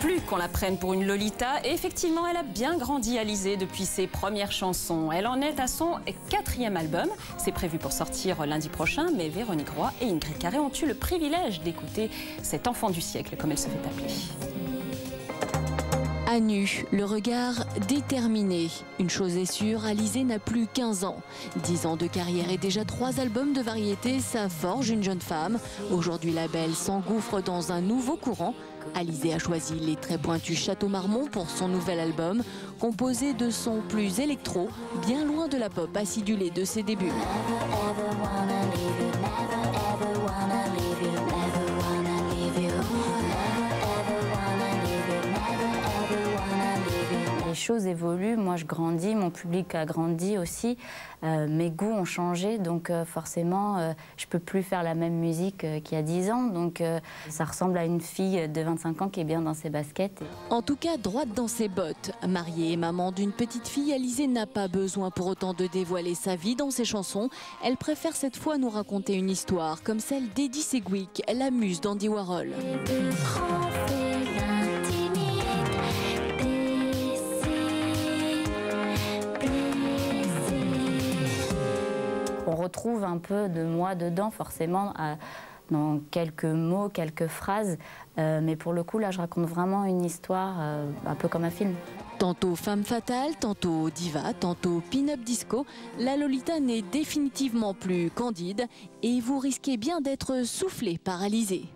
plus qu'on la prenne pour une Lolita. Et effectivement, elle a bien grandi, Alizée, depuis ses premières chansons. Elle en est à son 4e album. C'est prévu pour sortir lundi prochain, mais Véronique Roy et Ingrid Carré ont eu le privilège d'écouter cet enfant du siècle, comme elle se fait appeler. À nu, le regard déterminé. Une chose est sûre, Alizée n'a plus 15 ans. 10 ans de carrière et déjà 3 albums de variété, ça forge une jeune femme. Aujourd'hui, la belle s'engouffre dans un nouveau courant. Alizée a choisi les très pointus Château Marmont pour son nouvel album, composé de sons plus électro, bien loin de la pop acidulée de ses débuts. Les choses évoluent, moi je grandis, mon public a grandi aussi, mes goûts ont changé, donc forcément je peux plus faire la même musique qu'il y a 10 ans, donc ça ressemble à une fille de 25 ans qui est bien dans ses baskets. En tout cas, droite dans ses bottes. Mariée et maman d'une petite fille, Alizée n'a pas besoin pour autant de dévoiler sa vie dans ses chansons. Elle préfère cette fois nous raconter une histoire comme celle d'Eddie Seguic, la muse d'Andy Warhol. On retrouve un peu de moi dedans, forcément, dans quelques mots, quelques phrases. Mais pour le coup, là, je raconte vraiment une histoire, un peu comme un film. Tantôt femme fatale, tantôt diva, tantôt pin-up disco, la Lolita n'est définitivement plus candide et vous risquez bien d'être soufflé par Alizée.